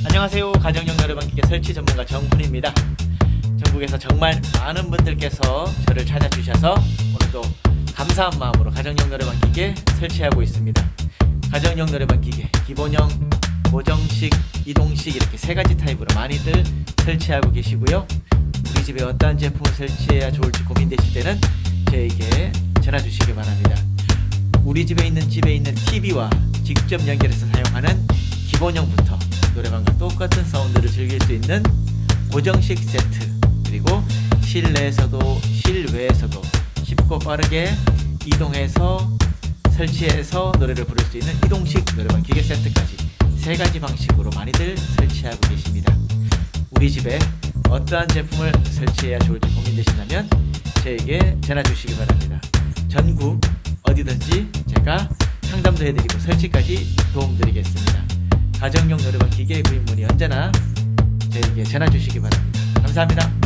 안녕하세요. 가정용 노래방 기계 설치 전문가 정훈입니다. 전국에서 정말 많은 분들께서 저를 찾아주셔서 오늘도 감사한 마음으로 가정용 노래방 기계 설치하고 있습니다. 가정용 노래방 기계 기본형, 고정식, 이동식 이렇게 세 가지 타입으로 많이들 설치하고 계시고요. 우리 집에 어떠한 제품을 설치해야 좋을지 고민되실 때는 저에게 전화 주시기 바랍니다. 우리 집에 있는 TV와 직접 연결해서 사용하는 기본형부터 노래방과 똑같은 사운드를 즐길 수 있는 고정식 세트, 그리고 실내에서도 실외에서도 쉽고 빠르게 이동해서 설치해서 노래를 부를 수 있는 이동식 노래방 기계 세트까지 세 가지 방식으로 많이들 설치하고 계십니다. 우리 집에 어떠한 제품을 설치해야 좋을지 고민되신다면 저에게 전화 주시기 바랍니다. 전국 어디든지 제가 상담도 해드리고 설치까지 도움드리겠습니다. 가정용 노래방 기계 구입 문의 언제나 저에게 전화 주시기 바랍니다. 감사합니다.